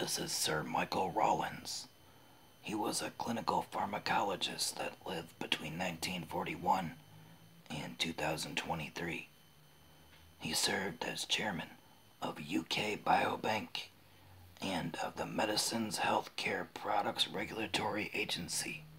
This is Sir Michael Rawlins. He was a clinical pharmacologist that lived between 1941 and 2023. He served as chairman of UK Biobank and of the Medicines Healthcare Products Regulatory Agency.